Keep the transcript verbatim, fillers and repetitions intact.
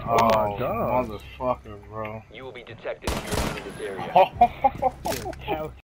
Oh, Oh my god. motherfucker, bro. You will be detected if you're in this area. Hell